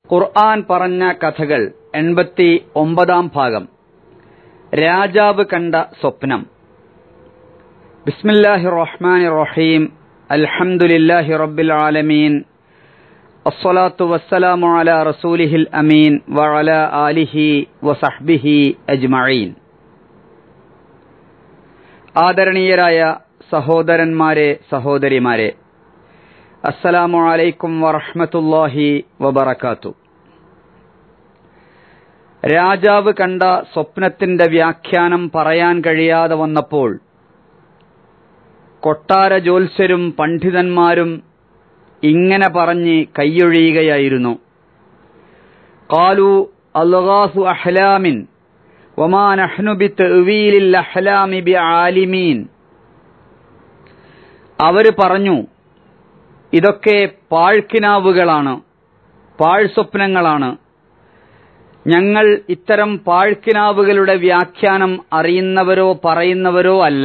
ഖുർആൻ പറഞ്ഞ കഥകൾ 89-ാം ഭാഗം. രാജാവ് കണ്ട സ്വപ്നം. ബിസ്മില്ലാഹിർ റഹ്മാനിർ റഹീം. അൽഹംദുലില്ലാഹി റബ്ബിൽ ആലമീൻ. അസ്സലാത്തു വസ്സലാമു അലാ റസൂലിഹിൽ അമീൻ വഅലാ ആലിഹി വസഹ്ബിഹി അജ്മഈൻ. ആദരണീയരായ സഹോദരന്മാരെ, സഹോദരിമാരെ, അസ്സലാമു അലൈക്കും വറഹ്മത്തുള്ളാഹി വബറകാതുഹു. രാജാവ് കണ്ട സ്വപ്നത്തിന്റെ വ്യാഖ്യാനം പറയാൻ കഴിയാതെ വന്നപ്പോൾ കൊട്ടാര ജ്യോത്സ്യരും പണ്ഡിതന്മാരും ഇങ്ങനെ പറഞ്ഞ് കൈയൊഴിയുകയായിരുന്നു. ഖാലു അൽഗാസു അഹ്ലാമിൻ വമാ നഹ്നു ബിതഅ്വീലിൽ അഹ്ലാമി ബിആലിമീൻ. അവർ പറഞ്ഞു, ഇതൊക്കെ പാഴ്ക്കിനാവുകളാണ്, പാഴ്സ്വപ്നങ്ങളാണ്. ഞങ്ങൾ ഇത്തരം പാഴ്ക്കിനാവുകളുടെ വ്യാഖ്യാനം അറിയുന്നവരോ പറയുന്നവരോ അല്ല.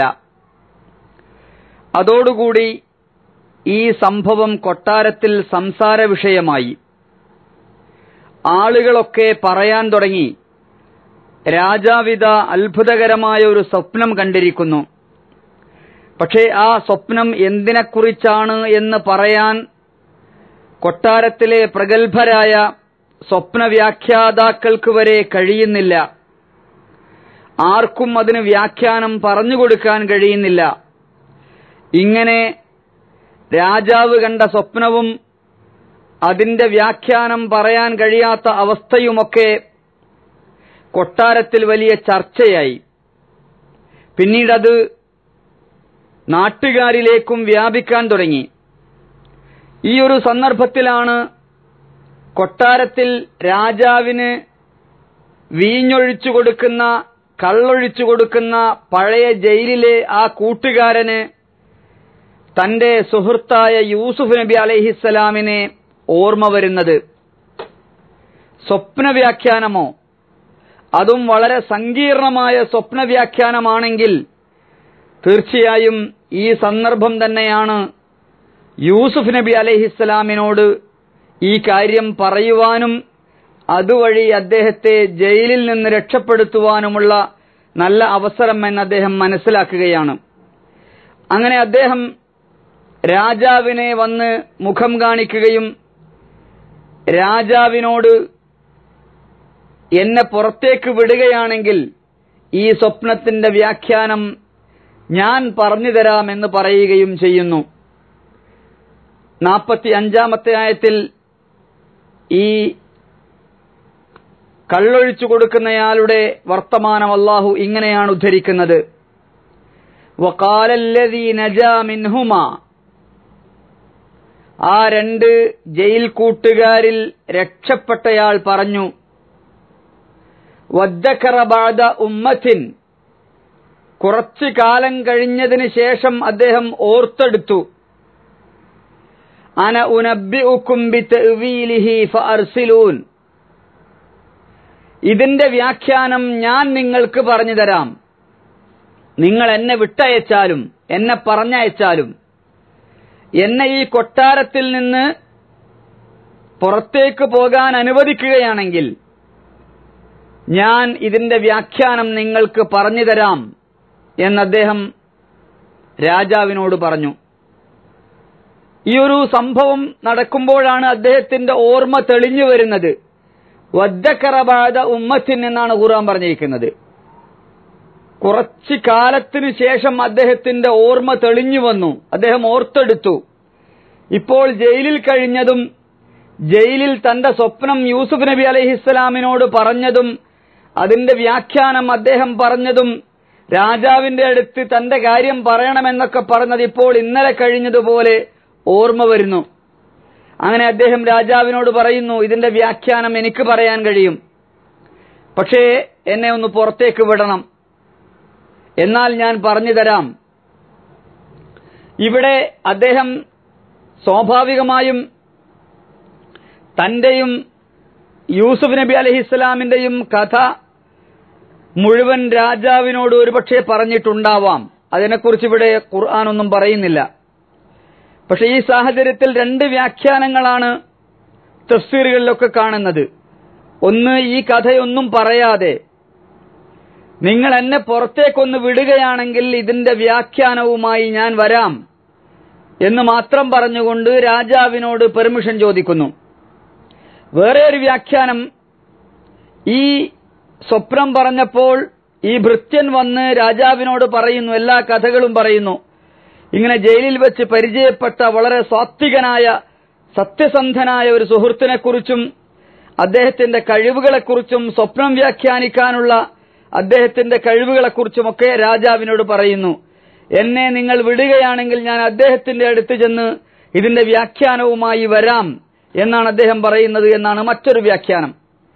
അതോടുകൂടി ഈ സംഭവം കൊട്ടാരത്തിൽ സംസാര വിഷയമായി. ആളുകളൊക്കെ പറയാൻ തുടങ്ങി, രാജാവിത അത്ഭുതകരമായ ഒരു സ്വപ്നം കണ്ടിരിക്കുന്നു. പക്ഷേ ആ സ്വപ്നം എന്തിനെക്കുറിച്ചാണ് എന്ന് പറയാൻ കൊട്ടാരത്തിലെ പ്രഗത്ഭരായ സ്വപ്നവ്യാഖ്യാതാക്കൾക്ക് വരെ കഴിയുന്നില്ല. ആർക്കും അതിന് വ്യാഖ്യാനം പറഞ്ഞുകൊടുക്കാൻ കഴിയുന്നില്ല. ഇങ്ങനെ രാജാവ് കണ്ട സ്വപ്നവും അതിന്റെ വ്യാഖ്യാനം പറയാൻ കഴിയാത്ത അവസ്ഥയുമൊക്കെ കൊട്ടാരത്തിൽ വലിയ ചർച്ചയായി. പിന്നീടത് നാട്ടുകാരിലേക്കും വ്യാപിക്കാൻ തുടങ്ങി. ഈ ഒരു സന്ദർഭത്തിലാണ് കൊട്ടാരത്തിൽ രാജാവിന് വീഞ്ഞൊഴിച്ചു കൊടുക്കുന്ന, കള്ളൊഴിച്ചു കൊടുക്കുന്ന പഴയ ജയിലിലെ ആ കൂട്ടുകാരന് തന്റെ സുഹൃത്തായ യൂസുഫ് നബി അലൈഹിസ്സലാമിനെ ഓർമ്മ വരുന്നത്. സ്വപ്നവ്യാഖ്യാനമോ, അതും വളരെ സങ്കീർണമായ സ്വപ്നവ്യാഖ്യാനമാണെങ്കിൽ തീർച്ചയായും ഈ സന്ദർഭം തന്നെയാണ് യൂസുഫ് നബി അലൈഹിസ്സലാമിനോട് ഈ കാര്യം പറയുവാനും അതുവഴി അദ്ദേഹത്തെ ജയിലിൽ നിന്ന് രക്ഷപ്പെടുത്തുവാനുമുള്ള നല്ല അവസരം എന്ന് അദ്ദേഹം മനസ്സിലാക്കുകയാണ്. അങ്ങനെ അദ്ദേഹം രാജാവിനെ വന്ന് മുഖം കാണിക്കുകയും രാജാവിനോട് എന്നെ പുറത്തേക്ക് വിടുകയാണെങ്കിൽ ഈ സ്വപ്നത്തിന്റെ വ്യാഖ്യാനം ഞാൻ പറഞ്ഞു തരാമെന്ന് പറയുകയും ചെയ്യുന്നു. 45-ാമത്തെ ആയത്തിൽ ഈ കള്ളൊഴിച്ചു കൊടുക്കുന്നയാളുടെ വർത്തമാനം അല്ലാഹു ഇങ്ങനെയാണ് ഉദ്ധരിക്കുന്നത്. വഖാലല്ലദീ നജാ മിൻഹുമാ, ആ രണ്ട് ജയിൽ കൂട്ടുകാരിൽ രക്ഷപ്പെട്ടയാൾ പറഞ്ഞു, വദ്ദക്കറ ബഅദ ഉമ്മത്തിൻ, കുറച്ചു കാലം കഴിഞ്ഞതിന് ശേഷം അദ്ദേഹം ഓർത്തെടുത്തു, അന ഉനബ്ബിഉകും ബിതഅ്വീലിഹി ഫഅർസിലൂൻ, ഇതിന്റെ വ്യാഖ്യാനം ഞാൻ നിങ്ങൾക്ക് പറഞ്ഞു തരാം, നിങ്ങൾ എന്നെ വിട്ടയച്ചാലും എന്നെ പറഞ്ഞയച്ചാലും എന്നെ ഈ കൊട്ടാരത്തിൽ നിന്ന് പുറത്തേക്ക് പോകാൻ അനുവദിക്കുകയാണെങ്കിൽ ഞാൻ ഇതിന്റെ വ്യാഖ്യാനം നിങ്ങൾക്ക് പറഞ്ഞു തരാം എന്ന് അദ്ദേഹം രാജാവിനോട് പറഞ്ഞു. ഈ ഒരു സംഭവം നടക്കുമ്പോഴാണ് അദ്ദേഹത്തിന്റെ ഓർമ്മ തെളിഞ്ഞു വരുന്നത്. വദ്ദക്കറ ബഅദ ഉമ്മത്തിൻ എന്നാണ് ഖുർആൻ പറഞ്ഞിരിക്കുന്നത്. കുറച്ചു കാലത്തിനു ശേഷം അദ്ദേഹത്തിന്റെ ഓർമ്മ തെളിഞ്ഞു വന്നു, അദ്ദേഹം ഓർത്തെടുത്തു. ഇപ്പോൾ ജയിലിൽ കഴിഞ്ഞതും ജയിലിൽ തന്റെ സ്വപ്നം യൂസുഫ് നബി അലൈഹിസ്സലാമിനോട് പറഞ്ഞതും അതിന്റെ വ്യാഖ്യാനം അദ്ദേഹം പറഞ്ഞതും രാജാവിന്റെ അടുത്ത് തന്റെ കാര്യം പറയണമെന്നൊക്കെ പറഞ്ഞത് ഇപ്പോൾ ഇന്നലെ കഴിഞ്ഞതുപോലെ ഓർമ്മ വരുന്നു. അങ്ങനെ അദ്ദേഹം രാജാവിനോട് പറയുന്നു, ഇതിന്റെ വ്യാഖ്യാനം എനിക്ക് പറയാൻ കഴിയും, പക്ഷേ എന്നെ ഒന്ന് പുറത്തേക്ക് വിടണം, എന്നാൽ ഞാൻ പറഞ്ഞു തരാം. ഇവിടെ അദ്ദേഹം സ്വാഭാവികമായും തന്റെയും യൂസുഫ് നബി അലൈഹിസ്സലാമിന്റെയും കഥ മുഴുവൻ രാജാവിനോട് ഒരുപക്ഷെ പറഞ്ഞിട്ടുണ്ടാവാം. അതിനെക്കുറിച്ച് ഇവിടെ ഖുർആൻ ഒന്നും പറയുന്നില്ല. പക്ഷെ ഈ സാഹചര്യത്തിൽ രണ്ട് വ്യാഖ്യാനങ്ങളാണ് തഫ്സീറുകളിലൊക്കെ കാണുന്നത്. ഒന്ന്, ഈ കഥയൊന്നും പറയാതെ നിങ്ങൾ എന്നെ പുറത്തേക്കൊന്ന് വിടുകയാണെങ്കിൽ ഇതിന്റെ വ്യാഖ്യാനവുമായി ഞാൻ വരാം എന്ന് മാത്രം പറഞ്ഞുകൊണ്ട് രാജാവിനോട് പെർമിഷൻ ചോദിക്കുന്നു. വേറെ ഒരു വ്യാഖ്യാനം, ഈ സ്വപ്നം പറഞ്ഞപ്പോൾ ഈ ഭൃത്യൻ വന്ന് രാജാവിനോട് പറയുന്നു, എല്ലാ കഥകളും പറയുന്നു, ഇങ്ങനെ ജയിലിൽ വെച്ച് പരിചയപ്പെട്ട വളരെ സാത്വികനായ സത്യസന്ധനായ ഒരു സുഹൃത്തിനെ കുറിച്ചും അദ്ദേഹത്തിന്റെ കഴിവുകളെക്കുറിച്ചും സ്വപ്നം വ്യാഖ്യാനിക്കാനുള്ള അദ്ദേഹത്തിന്റെ കഴിവുകളെക്കുറിച്ചുമൊക്കെ രാജാവിനോട് പറയുന്നു. എന്നെ നിങ്ങൾ വിടുകയാണെങ്കിൽ ഞാൻ അദ്ദേഹത്തിന്റെ അടുത്ത് ചെന്ന് ഇതിന്റെ വ്യാഖ്യാനവുമായി വരാം എന്നാണ് അദ്ദേഹം പറയുന്നത് എന്നാണ് മറ്റൊരു വ്യാഖ്യാനം.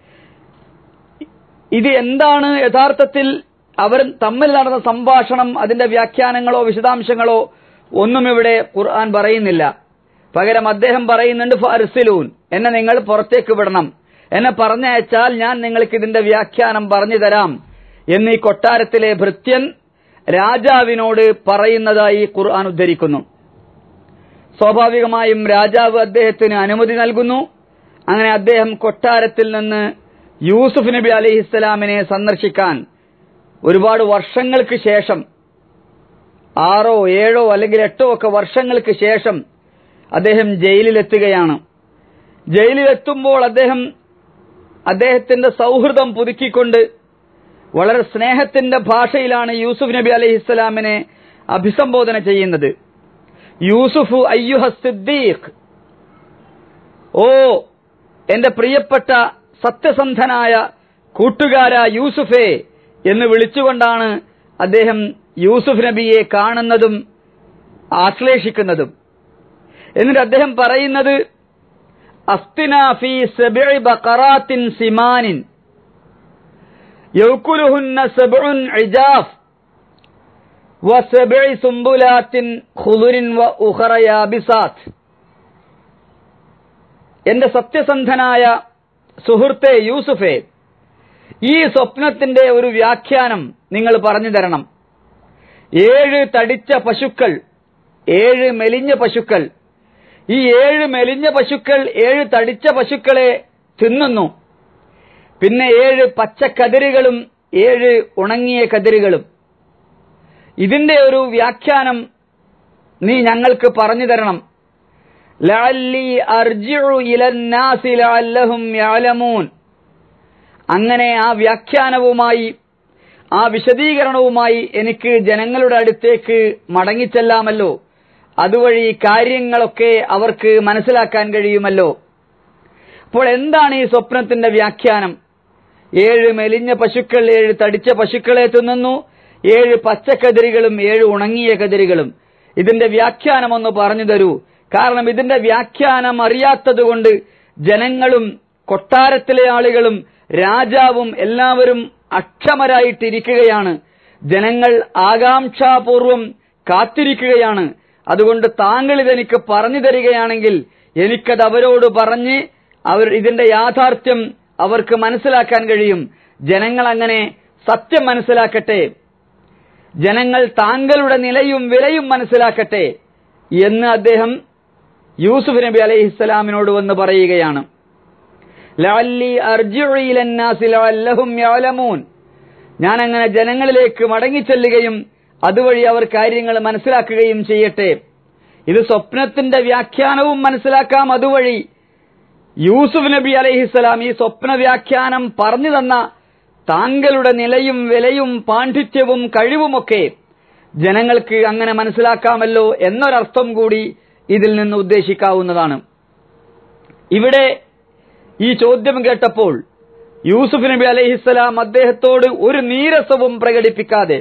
ഇത് എന്താണ് യഥാർത്ഥത്തിൽ അവർ തമ്മിൽ നടന്ന സംഭാഷണം, അതിന്റെ വ്യാഖ്യാനങ്ങളോ വിശദാംശങ്ങളോ ഒന്നും ഇവിടെ ഖുർആൻ പറയുന്നില്ല. പകരം അദ്ദേഹം പറയുന്നുണ്ട്, ഫഅർസിലൂൻ, എന്നെ നിങ്ങൾ പുറത്തേക്ക് വിടണം, എന്നെ പറഞ്ഞയച്ചാൽ ഞാൻ നിങ്ങൾക്ക് ഇതിന്റെ വ്യാഖ്യാനം പറഞ്ഞു തരാം എന്നീ കൊട്ടാരത്തിലെ ഭൃത്യൻ രാജാവിനോട് പറയുന്നതായി ഖുർആൻ ഉദ്ധരിക്കുന്നു. സ്വാഭാവികമായും രാജാവ് അദ്ദേഹത്തിന് അനുമതി നൽകുന്നു. അങ്ങനെ അദ്ദേഹം കൊട്ടാരത്തിൽ നിന്ന് യൂസുഫ് നബി അലൈഹിസ്സലാമിനെ സന്ദർശിക്കാൻ ഒരുപാട് വർഷങ്ങൾക്ക് ശേഷം, 6 7 അല്ലെങ്കിൽ 8 ഒക്കെ വർഷങ്ങൾക്ക് ശേഷം അദ്ദേഹം ജയിലിലെത്തുകയാണ്. ജയിലിലെത്തുമ്പോൾ അദ്ദേഹത്തിന്റെ സൗഹൃദം പുതുക്കിക്കൊണ്ട് വളരെ സ്നേഹത്തിന്റെ ഭാഷയിലാണ് യൂസുഫ് നബി അലൈഹിസ്സലാമിനെ അഭിസംബോധന ചെയ്യുന്നത്. യൂസുഫ് അയ്യുഹ സിദ്ദീഖ്, ഓ എന്റെ പ്രിയപ്പെട്ട സത്യസന്ധനായ കൂട്ടുകാരാ യൂസുഫേ എന്ന് വിളിച്ചുകൊണ്ടാണ് അദ്ദേഹം യൂസുഫ് നബിയെ കാണുന്നതും ആശ്ലേഷിക്കുന്നതും. എന്നിട്ട് അദ്ദേഹം പറയുന്നത്, അസ്തിനാ ഫീ സബ്ഇ ബഖറാത്തിൻ സിമാനിൻ യൗകുലുഹുന്ന സബ്ഉൻ ഇജാഫ് വസബ്ഇ സുംബുലാത്തിൻ ഖുദുരിൻ വഉഖറ യാബിസാത്ത്. എന്റെ സത്യസന്ധനായ സുഹൃത്തെ യൂസുഫേ, ഈ സ്വപ്നത്തിന്റെ ഒരു വ്യാഖ്യാനം നിങ്ങൾ പറഞ്ഞു തരണം. 7 തടിച്ച പശുക്കൾ, 7 മെലിഞ്ഞ പശുക്കൾ, ഈ 7 മെലിഞ്ഞ പശുക്കൾ 7 തടിച്ച പശുക്കളെ തിന്നുന്നു. പിന്നെ 7 പച്ചക്കതിരുകളും 7 ഉണങ്ങിയ കതിരുകളും. ഇതിന്റെ ഒരു വ്യാഖ്യാനം നീ ഞങ്ങൾക്ക് പറഞ്ഞു തരണം. ലഅല്ലി അർജിഉ ഇലന്നാസി ലഅല്ലഹും യഅലമൂൻ. അങ്ങനെ ആ വ്യാഖ്യാനവുമായി, ആ വിശദീകരണവുമായി എനിക്ക് ജനങ്ങളുടെ അടുത്തേക്ക് മടങ്ങിച്ചെല്ലാമല്ലോ. അതുവഴി കാര്യങ്ങളൊക്കെ അവർക്ക് മനസ്സിലാക്കാൻ കഴിയുമല്ലോ. അപ്പോൾ എന്താണ് ഈ സ്വപ്നത്തിന്റെ വ്യാഖ്യാനം? 7 മെലിഞ്ഞ പശുക്കൾ 7 തടിച്ച പശുക്കളെ തിന്നുന്നു, 7 പച്ചക്കതിരുകളും 7 ഉണങ്ങിയ കതിരുകളും. ഇതിന്റെ വ്യാഖ്യാനം ഒന്ന് പറഞ്ഞു തരൂ. കാരണം ഇതിന്റെ വ്യാഖ്യാനം അറിയാത്തതുകൊണ്ട് ജനങ്ങളും കൊട്ടാരത്തിലെ ആളുകളും രാജാവും എല്ലാവരും അക്ഷമരായിട്ടിരിക്കുകയാണ്. ജനങ്ങൾ ആകാംക്ഷാപൂർവം കാത്തിരിക്കുകയാണ്. അതുകൊണ്ട് താങ്കൾ ഇതെനിക്ക് പറഞ്ഞു തരികയാണെങ്കിൽ എനിക്കത് അവരോട് പറഞ്ഞ് ഇതിന്റെ യാഥാർത്ഥ്യം അവർക്ക് മനസ്സിലാക്കാൻ കഴിയും. ജനങ്ങൾ അങ്ങനെ സത്യം മനസ്സിലാക്കട്ടെ, ജനങ്ങൾ താങ്കളുടെ നിലയും വിലയും മനസ്സിലാക്കട്ടെ എന്ന് അദ്ദേഹം യൂസുഫ് നബി അലൈഹിസ്സലാമിനോട് വന്ന് പറയുകയാണ്. ലഅല്ലി അർജിഉ ഇലന്നാസി ലഅല്ലഹും യഅലമൂൻ. ഞാൻ അങ്ങനെ ജനങ്ങളിലേക്ക് മടങ്ങിച്ചെല്ലുകയും അതുവഴി അവർ കാര്യങ്ങൾ മനസ്സിലാക്കുകയും ചെയ്യട്ടെ. ഇത് സ്വപ്നത്തിന്റെ വ്യാഖ്യാനവും മനസ്സിലാക്കാം. അതുവഴി യൂസുഫ് നബി അലൈഹിസ്സലാം ഈ സ്വപ്ന വ്യാഖ്യാനം പറഞ്ഞു തന്ന താങ്കളുടെ നിലയും വിലയും പാണ്ഡിത്യവും കഴിവുമൊക്കെ ജനങ്ങൾക്ക് അങ്ങനെ മനസ്സിലാക്കാമല്ലോ എന്നൊരർത്ഥം കൂടി ഇതിൽ നിന്ന് ഉദ്ദേശിക്കാവുന്നതാണ്. ഇവിടെ ഈ ചോദ്യം കേട്ടപ്പോൾ യൂസുഫ് നബി അലൈഹിസ്സലാം അദ്ദേഹത്തോട് ഒരു നീരസവും പ്രകടിപ്പിക്കാതെ,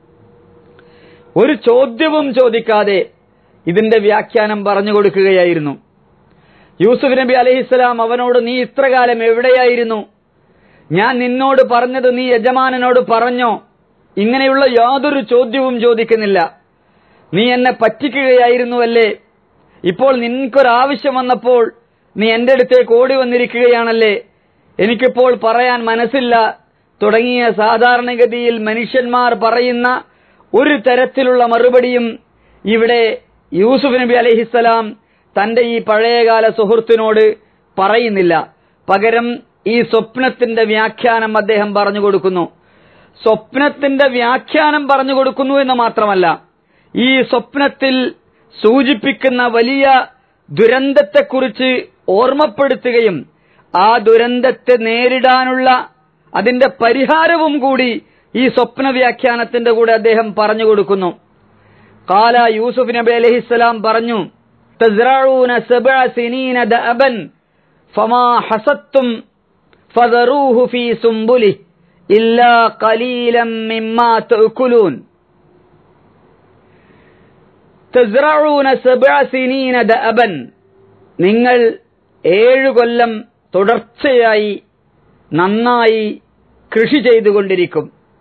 ഒരു ചോദ്യവും ചോദിക്കാതെ ഇതിന്റെ വ്യാഖ്യാനം പറഞ്ഞു കൊടുക്കുകയായിരുന്നു. യൂസുഫ് നബി അലൈഹിസ്സലാം അവനോട്, നീ ഇത്രകാലം എവിടെയായിരുന്നു? ഞാൻ നിന്നോട് പറഞ്ഞത് നീ യജമാനനോട് പറഞ്ഞോ? ഇങ്ങനെയുള്ള യാതൊരു ചോദ്യവും ചോദിക്കുന്നില്ല. നീ എന്നെ പറ്റിക്കുകയായിരുന്നുവല്ലേ? ഇപ്പോൾ നിനക്കൊരാവശ്യം വന്നപ്പോൾ നീ എന്റെ അടുത്തേക്ക് ഓടി വന്നിരിക്കുകയാണല്ലേ? എനിക്കിപ്പോൾ പറയാൻ മനസ്സില്ല തുടങ്ങിയ സാധാരണഗതിയിൽ മനുഷ്യന്മാർ പറയുന്ന ഒരു തരത്തിലുള്ള മറുപടിയും ഇവിടെ യൂസുഫ് നബി അലൈഹിസ്സലാം തന്റെ ഈ പഴയകാല സുഹൃത്തിനോട് പറയുന്നില്ല. പകരം ഈ സ്വപ്നത്തിന്റെ വ്യാഖ്യാനം അദ്ദേഹം പറഞ്ഞു കൊടുക്കുന്നു. സ്വപ്നത്തിന്റെ വ്യാഖ്യാനം പറഞ്ഞു കൊടുക്കുന്നു എന്ന് മാത്രമല്ല, ഈ സ്വപ്നത്തിൽ സൂചിപ്പിക്കുന്ന വലിയ ദുരന്തത്തെക്കുറിച്ച് ഓർമ്മപ്പെടുത്തുകയും ആ ദുരന്തത്തെ നേരിടാനുള്ള അതിന്റെ പരിഹാരവും കൂടി ഈ സ്വപ്ന വ്യാഖ്യാനത്തിന്റെ കൂടെ അദ്ദേഹം പറഞ്ഞു കൊടുക്കുന്നു. ഖാല യൂസുഫ് നബി അലൈഹിസ്സലാം പറഞ്ഞു, തസ്റഊന സബ്അ സിനീന ദഅബൻ ഫമാ ഹസത്തും ഫദറൂഹു ഫീ സുംബുലി ഇല്ലാ ഖലീലൻ മിമ്മാ തഅകുലൂൻ. തസ്റഊന സബ്അ സിനീന ദഅബൻ, നിങ്ങൾ 7 കൊല്ലം തുടർച്ചയായി നന്നായി കൃഷി ചെയ്തുകൊണ്ടിരിക്കും.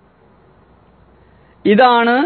ഇതാണ്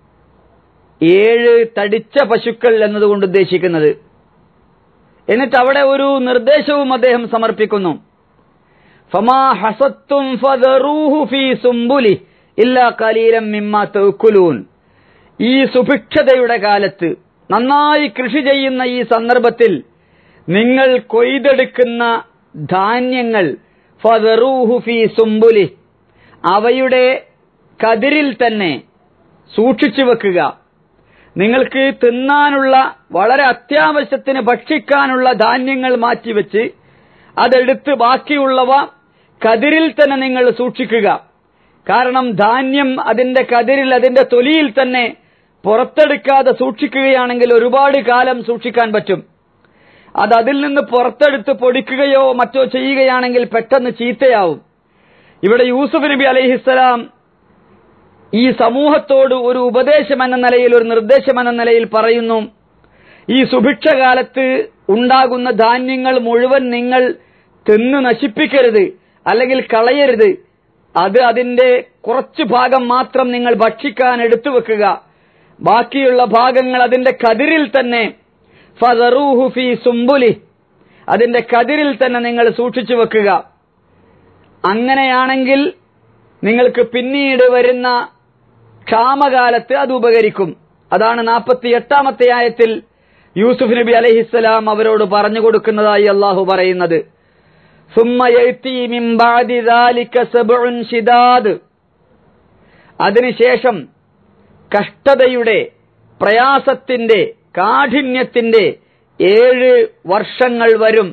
7 തടിച്ച പശുക്കൾ എന്നതുകൊണ്ട് ഉദ്ദേശിക്കുന്നത്. എന്നിട്ട് അവിടെ ഒരു നിർദ്ദേശവും അദ്ദേഹം സമർപ്പിക്കുന്നു. ഫമാ ഹസത്തും ഫദറൂഹു ഫീ സുംബുലി ഇല്ലാ ഖലീലൻ മിമ്മാ തഅകുലൂൻ. ഈ സുഭിക്ഷതയുടെ കാലത്ത് നന്നായി കൃഷി ചെയ്യുന്ന ഈ സന്ദർഭത്തിൽ നിങ്ങൾ കൊയ്തെടുക്കുന്ന ധാന്യങ്ങൾ ഫദറൂഹു ഫീ സുംബുലി, അവയുടെ കതിരിൽ തന്നെ സൂക്ഷിച്ചു വെക്കുക. നിങ്ങൾക്ക് തിന്നാനുള്ള വളരെ അത്യാവശ്യത്തിന് ഭക്ഷിക്കാനുള്ള ധാന്യങ്ങൾ മാറ്റിവെച്ച് അതെടുത്ത് ബാക്കിയുള്ളവ കതിരിൽ തന്നെ നിങ്ങൾ സൂക്ഷിക്കുക. കാരണം ധാന്യം അതിന്റെ കതിരിൽ, അതിന്റെ തൊലിയിൽ തന്നെ പുറത്തെടുക്കാതെ സൂക്ഷിക്കുകയാണെങ്കിൽ ഒരുപാട് കാലം സൂക്ഷിക്കാൻ പറ്റും. അത് അതിൽ നിന്ന് പുറത്തെടുത്ത് പൊടിക്കുകയോ മറ്റോ ചെയ്യുകയാണെങ്കിൽ പെട്ടെന്ന് ചീത്തയാവും. ഇവിടെ യൂസുഫ് നബി അലൈഹിസ്സലാം ഈ സമൂഹത്തോട് ഒരു ഉപദേശം എന്ന നിലയിൽ, ഒരു നിർദ്ദേശം എന്ന നിലയിൽ പറയുന്നു, ഈ സുഭിക്ഷ കാലത്ത് ഉണ്ടാകുന്ന ധാന്യങ്ങൾ മുഴുവൻ നിങ്ങൾ തിന്ന് നശിപ്പിക്കരുത്, അല്ലെങ്കിൽ കളയരുത്. അത് അതിന്റെ കുറച്ചു ഭാഗം മാത്രം നിങ്ങൾ ഭക്ഷിക്കാൻ എടുത്തു വെക്കുക. ബാക്കിയുള്ള ഭാഗങ്ങൾ അതിന്റെ കതിരിൽ തന്നെ ഫദറൂഹു ഫീ സുംബുലി, അതിന്റെ കതിരിൽ തന്നെ നിങ്ങൾ സൂക്ഷിച്ചു വെക്കുക. അങ്ങനെയാണെങ്കിൽ നിങ്ങൾക്ക് പിന്നീട് വരുന്ന ക്ഷാമകാലത്ത് അത് ഉപകരിക്കും. അതാണ് 48-ാമത്തെ ആയത്തിൽ യൂസുഫ് നബി അലൈഹിസ്സലാം അവരോട് പറഞ്ഞു കൊടുക്കുന്നതായി അള്ളാഹു പറയുന്നത്. സുമ്മ യഅതി മിൻ ബഅദി ദാലിക സബ്ഉൻ ശിദാദ്, അതിനുശേഷം കഷ്ടതയുടെ, പ്രയാസത്തിന്റെ, കാഠിന്യത്തിന്റെ 7 വർഷങ്ങൾ വരും.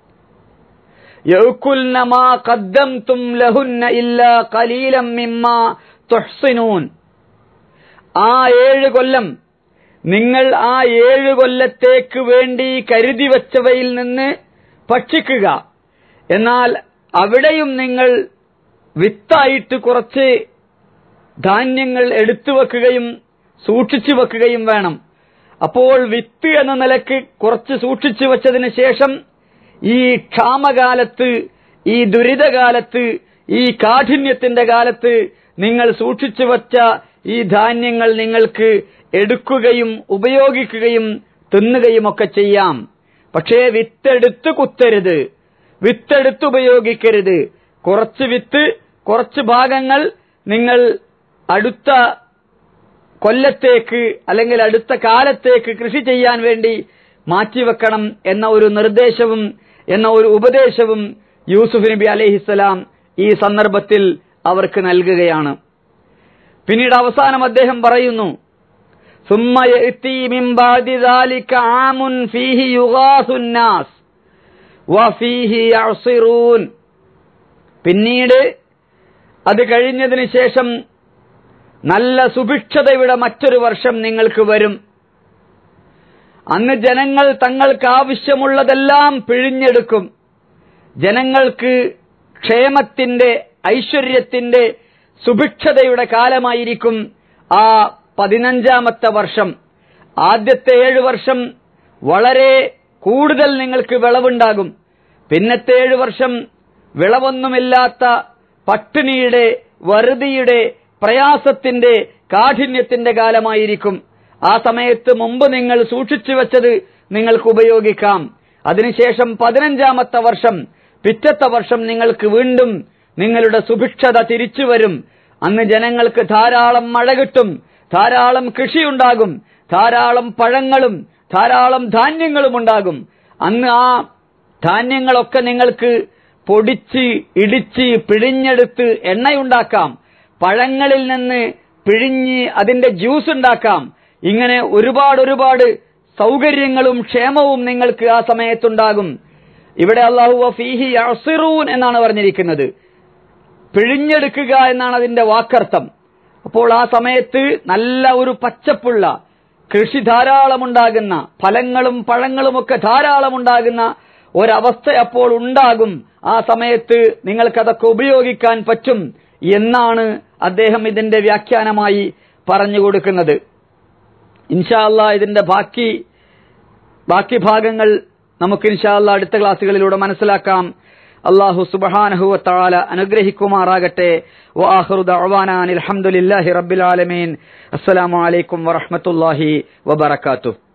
യഅകുൽന മാ ഖദ്ദംതും ലഹുന്ന ഇല്ലാ ഖലീലൻ മിമ്മാ തുഹ്സിനൂൻ. ആ 7 കൊല്ലം നിങ്ങൾ ആ 7 കൊല്ലത്തേക്ക് വേണ്ടി കരുതി വച്ചവയിൽ നിന്ന് ഭക്ഷിക്കുക. എന്നാൽ അവിടെയും നിങ്ങൾ വിത്തായിട്ട് കുറച്ച് ധാന്യങ്ങൾ എടുത്തു വെക്കുകയും സൂക്ഷിച്ചു വെക്കുകയും വേണം. അപ്പോൾ വിത്ത് എന്ന നിലക്ക് കുറച്ച് സൂക്ഷിച്ചു വെച്ചതിന് ശേഷം ഈ ക്ഷാമകാലത്ത്, ഈ ദുരിതകാലത്ത്, ഈ കാഠിന്യത്തിന്റെ കാലത്ത് നിങ്ങൾ സൂക്ഷിച്ചു വച്ച ഈ ധാന്യങ്ങൾ നിങ്ങൾക്ക് എടുക്കുകയും ഉപയോഗിക്കുകയും തിന്നുകയും ഒക്കെ ചെയ്യാം. പക്ഷേ വിത്തെടുത്ത് കുത്തരുത്, വിത്തെടുത്ത് ഉപയോഗിക്കരുത്. കുറച്ച് വിത്ത്, കുറച്ച് ഭാഗങ്ങൾ നിങ്ങൾ അടുത്ത കൊല്ലത്തേക്ക് അല്ലെങ്കിൽ അടുത്ത കാലത്തേക്ക് കൃഷി ചെയ്യാൻ വേണ്ടി മാറ്റിവെക്കണം എന്ന ഒരു നിർദ്ദേശവും എന്ന ഒരു ഉപദേശവും യൂസുഫ് നബി അലൈഹിസ്സലാം ഈ സന്ദർഭത്തിൽ അവർക്ക് നൽകുകയാണ്. പിന്നീട് അവസാനം അദ്ദേഹം പറയുന്നു, സുമ്മ യഅതി മിൻ ബഅദി ദാലിക ആമുൻ ഫീഹി യുഗാസുൻ നാസ് വഫീഹി യഅ്സിറൂൻ. പിന്നീട് അത് കഴിഞ്ഞതിന് ശേഷം നല്ല സുഭിക്ഷതയുടെ മറ്റൊരു വർഷം നിങ്ങൾക്ക് വരും. അന്ന് ജനങ്ങൾ തങ്ങൾക്ക് ആവശ്യമുള്ളതെല്ലാം പിഴിഞ്ഞെടുക്കും. ജനങ്ങൾക്ക് ക്ഷേമത്തിന്റെ, ഐശ്വര്യത്തിന്റെ, സുഭിക്ഷതയുടെ കാലമായിരിക്കും ആ 15-ാമത്തെ വർഷം. ആദ്യത്തെ 7 വർഷം വളരെ കൂടുതൽ നിങ്ങൾക്ക് വിളവുണ്ടാകും. പിന്നത്തെ 7 വർഷം വിളവൊന്നുമില്ലാത്ത പട്ടിണിയുടെ, വറുതിയുടെ, പ്രയാസത്തിന്റെ, കാഠിന്യത്തിന്റെ കാലമായിരിക്കും. ആ സമയത്ത് മുമ്പ് നിങ്ങൾ സൂക്ഷിച്ചു വെച്ചത് നിങ്ങൾക്ക് ഉപയോഗിക്കാം. അതിനുശേഷം 15-ാമത്തെ വർഷം, പിറ്റത്തെ വർഷം നിങ്ങൾക്ക് വീണ്ടും നിങ്ങളുടെ സുഭിക്ഷത തിരിച്ചു വരും. അന്ന് ജനങ്ങൾക്ക് ധാരാളം മഴ കിട്ടും, ധാരാളം കൃഷിയുണ്ടാകും, ധാരാളം പഴങ്ങളും ധാരാളം ധാന്യങ്ങളും ഉണ്ടാകും. അന്ന് ആ ധാന്യങ്ങളൊക്കെ നിങ്ങൾക്ക് പൊടിച്ച് ഇടിച്ച് പിഴിഞ്ഞെടുത്ത് എണ്ണയുണ്ടാക്കാം. പഴങ്ങളിൽ നിന്ന് പിഴിഞ്ഞ് അതിന്റെ ജ്യൂസ് ഉണ്ടാക്കാം. ഇങ്ങനെ ഒരുപാട് സൗകര്യങ്ങളും ക്ഷേമവും നിങ്ങൾക്ക് ആ സമയത്തുണ്ടാകും. ഇവിടെ അല്ലാഹു വഫീഹി യഅ്സിറൂൻ എന്നാണ് പറഞ്ഞിരിക്കുന്നത്. പിഴിഞ്ഞെടുക്കുക എന്നാണ് അതിന്റെ വാക്കർത്ഥം. അപ്പോൾ ആ സമയത്ത് നല്ല ഒരു പച്ചപ്പുള്ള കൃഷി ധാരാളമുണ്ടാകുന്ന, ഫലങ്ങളും പഴങ്ങളുമൊക്കെ ധാരാളമുണ്ടാകുന്ന ഒരവസ്ഥ അപ്പോൾ ഉണ്ടാകും. ആ സമയത്ത് നിങ്ങൾക്കതൊക്കെ ഉപയോഗിക്കാൻ പറ്റും എന്നാണ് അദ്ദേഹം ഇതിന്റെ വ്യാഖ്യാനമായി പറഞ്ഞു കൊടുക്കുന്നത്. ഇൻഷാ അല്ലാഹ് ഇതിന്റെ ബാക്കി ഭാഗങ്ങൾ നമുക്ക് ഇൻഷാ അല്ലാഹ് അടുത്ത ക്ലാസ്സുകളിലൂടെ മനസ്സിലാക്കാം. അല്ലാഹു സുബ്ഹാനഹു വ തആല അനുഗ്രഹിക്കുമാറാകട്ടെ. വആഖിറു ദഅവാനാ അൽഹംദുലില്ലാഹി റബ്ബിൽ ആലമീൻ. അസ്സലാമു അലൈക്കും വറഹ്മത്തുള്ളാഹി വബറകാതുഹു.